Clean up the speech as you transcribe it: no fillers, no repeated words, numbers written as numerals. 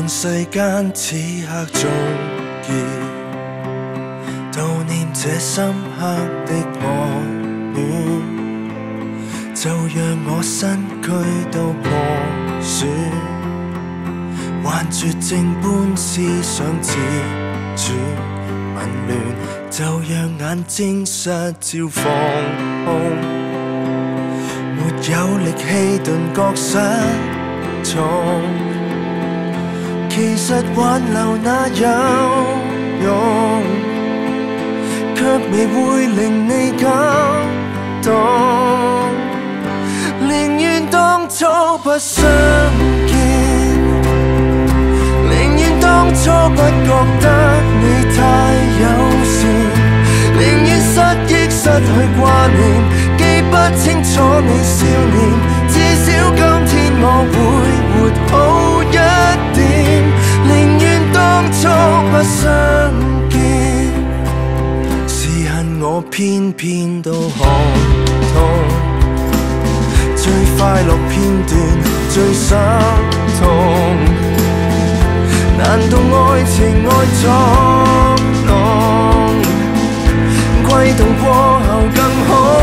看世間此刻終結，悼念這深刻的愛戀，就讓我身軀都破損，還絕症般思想自轉紊亂，就讓眼睛失焦放空，沒有力氣頓覺失重。其實挽留那有用，卻未會令你感動。寧願當初不相見，寧願當初不覺得你太友善，寧願失憶失去掛念，記不清楚你笑臉，至少今天我會活好一點。寧願當初不相見，是恨我偏偏都看通，最快樂片段最心痛，難道愛情愛作弄，悸動過後更好？